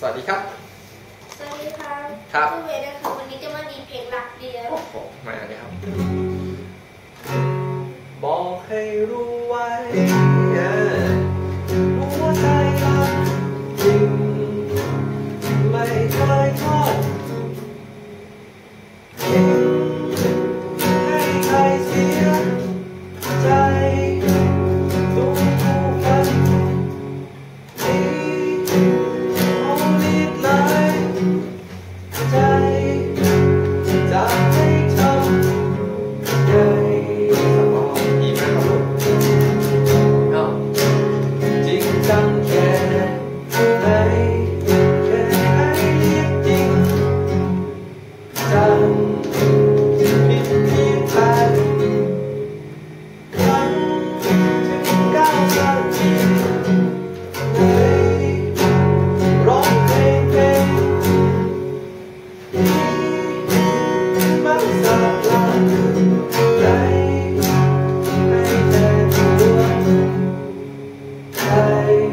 วัสดีครับสวัสดีครับครับชื่อเวย์นะคะวันนี้จะมาดีเพลงรักเดียวโอ้โหมาเลยครับบอกให้รู้ไว้หัวใจรักจริงไม่เคยทอดทิ้งให้ใครเสียใจทุกคนที่เอานิดเลยใจจะให้ทำไงสมองดีไหมครับลูกจริงจังแค่ไหนแค่ให้เรียกจริงจังผิดผิดไปครั้งถึงก้าวสักทีเลยร้องเพลงมันสักลายใจให้แค่ตัวใจ